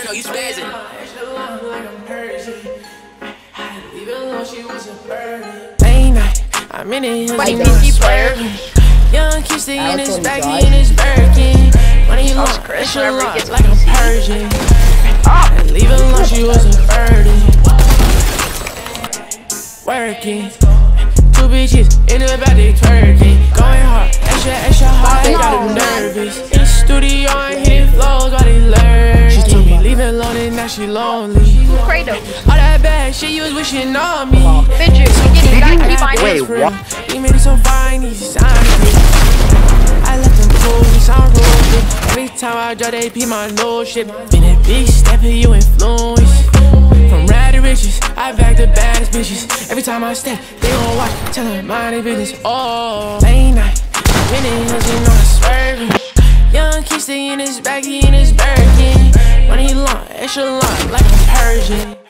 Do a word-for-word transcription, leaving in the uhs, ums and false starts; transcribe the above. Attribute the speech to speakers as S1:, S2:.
S1: turn on you spazzing.
S2: Like I'm Persian. Even though she was a bird.
S3: Late night, I'm in it, you know I'm swerving. Young kid stay in his back, he in his Birkin. Money long, extra long, like I'm Persian. And leave it alone, she was a birdie. Working, two bitches in the back, they twerking. Going hard, extra, extra hard, got them nervous. In the studio, I'm hitting flows while they learn. She told me leave it alone and now she lonely. All that bad shit you was wishing on me.
S4: Fidget, you gotta keep on.
S3: Wait, what? He made it so fine, he signed it. I let them cool, he sound rude. Every time I drop, they pee my nose shit. Been a big step in you influence. From rad to riches, I back the baddest bitches. Every time I step, they gon' watch, tell her mind their business. Oh, late night, I'm in it, you know I'm swerving. Young kid stay in his back, he in his Birkin. Money long, extra long, like a Persian.